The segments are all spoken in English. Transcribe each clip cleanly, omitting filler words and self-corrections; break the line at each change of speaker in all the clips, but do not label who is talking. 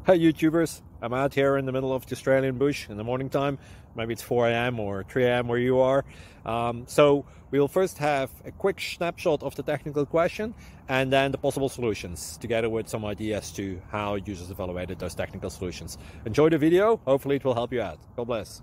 Hi YouTubers, I'm out here in the middle of the Australian bush in the morning time. Maybe it's 4 a.m. or 3 a.m. where you are. So we'll first have a quick snapshot of the technical question and then the possible solutions, together with some ideas to how users evaluated those technical solutions. Enjoy the video, hopefully it will help you out. God bless.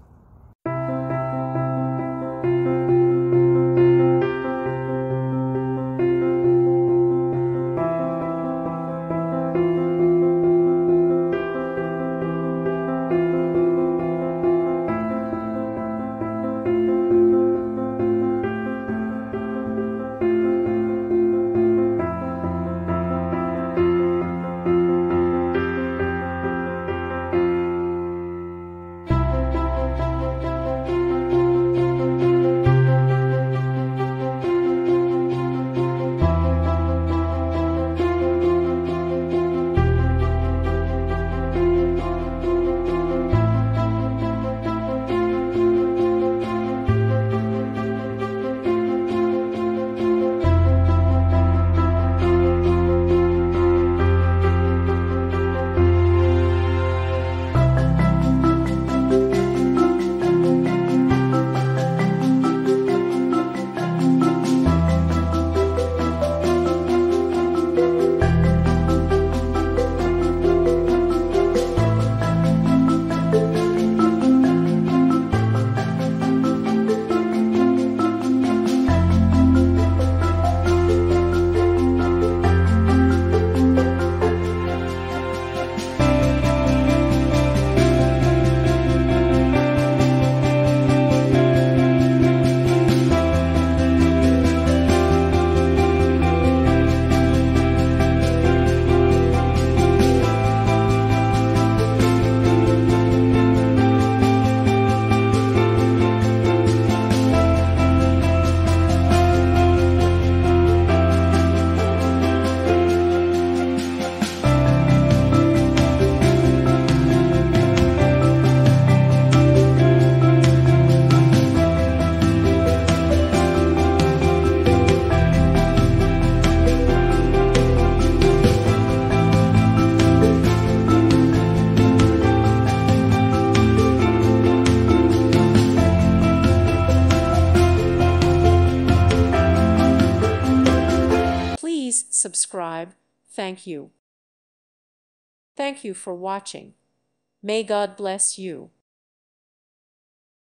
Please subscribe. Thank you. Thank you for watching. May God bless you.